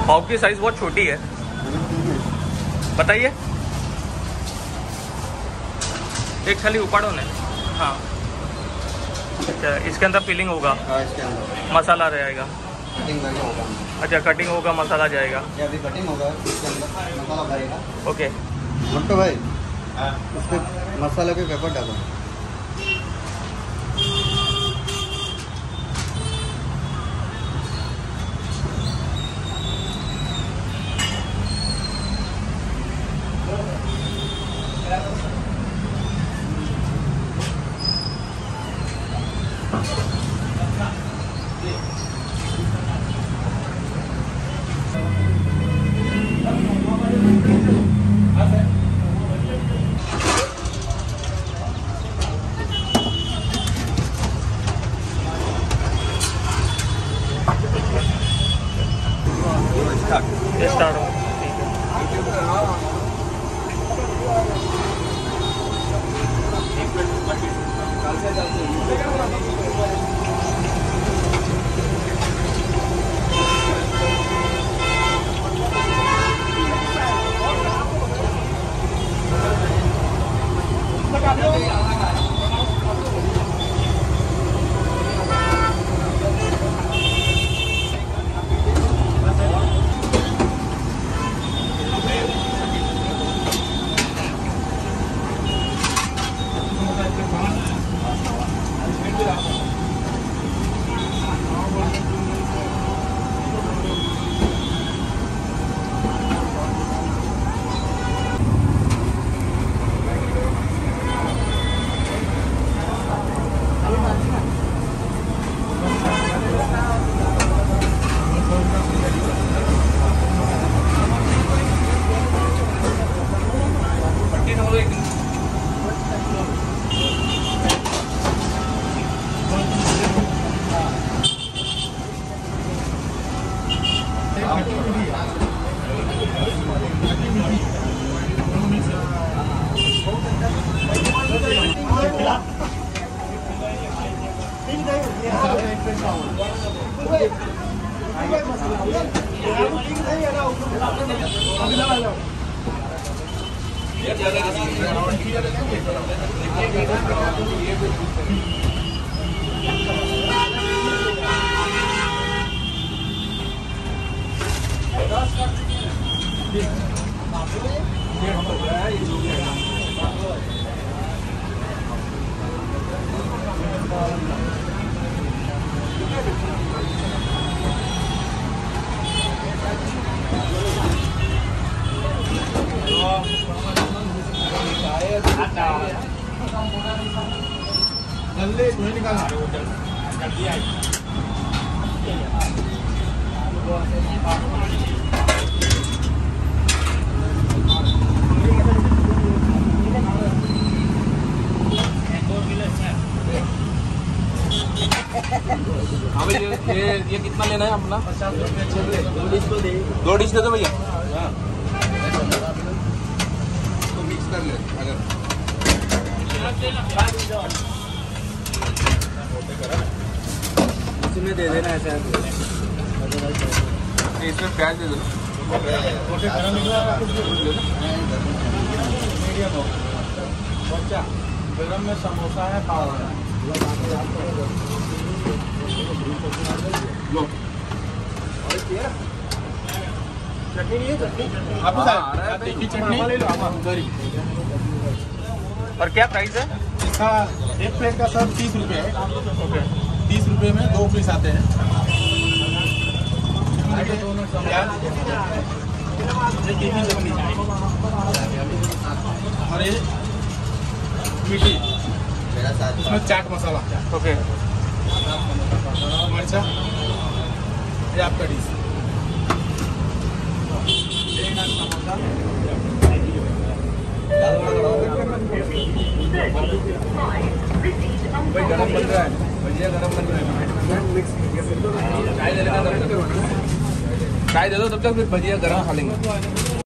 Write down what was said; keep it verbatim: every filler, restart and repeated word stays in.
पाव की साइज बहुत छोटी है। बताइए, एक थाली उपाड़ो ने। हाँ अच्छा, इसके अंदर फिलिंग होगा। हाँ, इसके अंदर मसाला रहेगा। कटिंग करके होगा। अच्छा, कटिंग होगा, मसाला जाएगा। ये अभी कटिंग होगा, इसके अंदर मसाला भरेगा। ओके मोटो भाई, उसके मसाले के पेपर डालो। स्टार्ट हो। जल्दी तुम्हें निकालना हाँ भैया, ये ये कितना लेना है अपना? पचास रुपये दो डिश तो दे दो डिश दे दो भैया। तो मिक्स कर ले अगर इसमें दे देना ऐसा। इसमें प्याज दे दो। बच्चा गरम में समोसा है, पाव है। लो चटनी नहीं है, चटनी आप तीखी चटनी ले लो। और क्या प्राइस है इसका? एक प्लेट का सर तीस रुपये है। ओके, तीस रुपये में दो पीस आते हैं। प्याज, ये तीखी चटनी और ये मीठी, इसमें चाट मसाला, ओके मिर्चा, ये आपका डिश। भाई गरम बन रहा है, भजिया गरम बन रहा है। चाय दे देना, चाय दे दो तब तक, फिर भजिया गरम खा लेंगे।